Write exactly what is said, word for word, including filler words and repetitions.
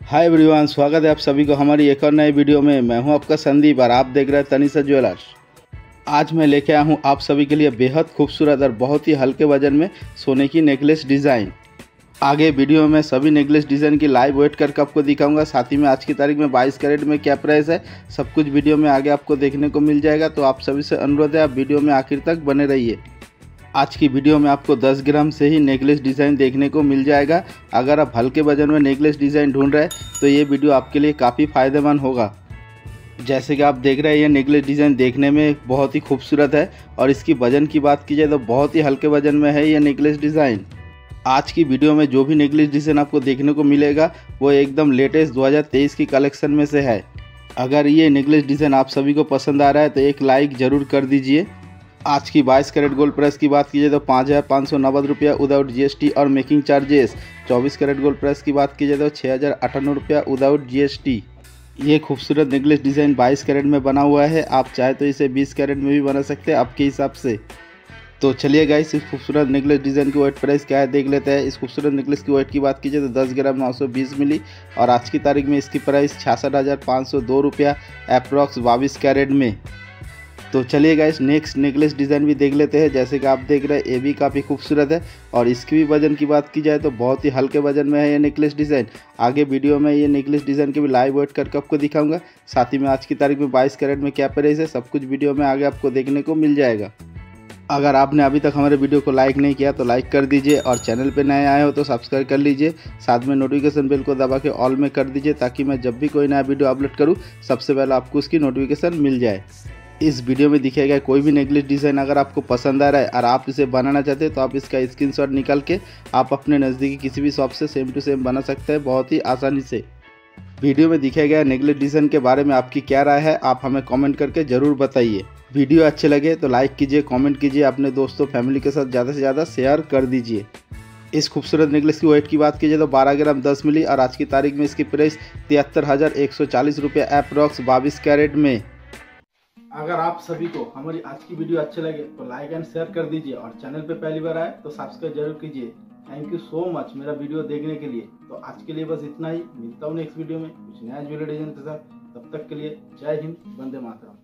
Hi everyone, स्वागत है आप सभी को हमारी एक और नई वीडियो में। मैं हूं आपका संदीप और आप देख रहे हैं तनिषा ज्वेलर्स। आज मैं लेके आया हूं आप सभी के लिए बेहद खूबसूरत और बहुत ही हल्के वजन में सोने की नेकलेस डिज़ाइन। आगे वीडियो में मैं सभी नेकलेस डिज़ाइन की लाइव वेट करके आपको दिखाऊंगा। साथ ही में आज की तारीख में बाईस कैरेट में क्या प्राइस है, सब कुछ वीडियो में आगे आपको देखने को मिल जाएगा। तो आप सभी से अनुरोध है, आप वीडियो में आखिर तक बने रहिए। आज की वीडियो में आपको दस ग्राम से ही नेकलेस डिज़ाइन देखने को मिल जाएगा। अगर आप हल्के वजन में नेकलेस डिज़ाइन ढूंढ रहे हैं तो ये वीडियो आपके लिए काफ़ी फ़ायदेमंद होगा। जैसे कि आप देख रहे हैं, ये नेकलेस डिज़ाइन देखने में बहुत ही खूबसूरत है और इसकी वज़न की बात की जाए तो बहुत ही हल्के वजन में है ये नेकलेस डिज़ाइन। आज की वीडियो में जो भी नेकलेस डिज़ाइन आपको देखने को मिलेगा वो एकदम लेटेस्ट दो हज़ार तेईस की कलेक्शन में से है। अगर ये नेकलेस डिज़ाइन आप सभी को पसंद आ रहा है तो एक लाइक ज़रूर कर दीजिए। आज की बाईस कैरेट गोल्ड प्राइस की बात कीजिए तो पाँच हज़ार पाँच सौ नब्बे रुपया विदाउट जीएसटी और मेकिंग चार्जेस। चौबीस कैरेट गोल्ड प्राइस की बात कीजिए तो छः हज़ार अट्ठानवे रुपया विदाउट जीएसटी। ये खूबसूरत नेकलेस डिज़ाइन बाईस कैरेट में बना हुआ है। आप चाहे तो इसे बीस कैरेट में भी बना सकते हैं आपके हिसाब से। तो चलिए गाइस, इस खूबसूरत नेकलेस डिज़ाइन की वेट प्राइस क्या है देख लेते हैं। इस खूबसूरत नेकलेस की वेट की बात कीजिए तो दस ग्राम नौ सौ बीस मिली और आज की तारीख में इसकी प्राइस छियासठ हज़ार पाँच सौ दो रुपया अप्रॉक्स बाईस कैरेट में। तो चलिए गाइस, नेक्स्ट नेकलेस डिज़ाइन भी देख लेते हैं। जैसे कि आप देख रहे हैं, ये भी काफ़ी खूबसूरत है और इसकी भी वजन की बात की जाए तो बहुत ही हल्के वजन में है ये नेकलेस डिज़ाइन। आगे वीडियो में ये नेकलेस डिज़ाइन के भी लाइव वेट करके आपको दिखाऊंगा। साथ ही में आज की तारीख में बाईस कैरेट में क्या प्राइस है, सब कुछ वीडियो में आगे आपको देखने को मिल जाएगा। अगर आपने अभी तक हमारे वीडियो को लाइक नहीं किया तो लाइक कर दीजिए और चैनल पर नए आए हो तो सब्सक्राइब कर लीजिए। साथ में नोटिफिकेशन बेल को दबा के ऑल में कर दीजिए ताकि मैं जब भी कोई नया वीडियो अपलोड करूँ सबसे पहले आपको उसकी नोटिफिकेशन मिल जाए। इस वीडियो में दिखाया गया कोई भी नेकलेस डिज़ाइन अगर आपको पसंद आ रहा है और आप इसे बनाना चाहते हैं तो आप इसका स्क्रीनशॉट निकाल के आप अपने नज़दीकी किसी भी शॉप से सेम टू सेम बना सकते हैं बहुत ही आसानी से। वीडियो में दिखाया गया नेकलेस डिज़ाइन के बारे में आपकी क्या राय है, आप हमें कमेंट करके ज़रूर बताइए। वीडियो अच्छे लगे तो लाइक कीजिए, कमेंट कीजिए, अपने दोस्तों फैमिली के साथ ज़्यादा से ज़्यादा शेयर कर दीजिए। इस खूबसूरत नेकलेस की वेट की बात कीजिए तो बारह ग्राम दस मिली और आज की तारीख में इसकी प्राइस तिहत्तर हज़ार एक सौ चालीस रुपये अप्रॉक्स बाईस कैरेट में। अगर आप सभी को हमारी आज की वीडियो अच्छे लगे तो लाइक एंड शेयर कर दीजिए और चैनल पे पहली बार आए तो सब्सक्राइब जरूर कीजिए। थैंक यू सो मच मेरा वीडियो देखने के लिए। तो आज के लिए बस इतना ही। मिलता हूँ नेक्स्ट वीडियो में कुछ नया ज्वेलरी डिजाइन के साथ। तब तक के लिए जय हिंद, वंदे मातरम।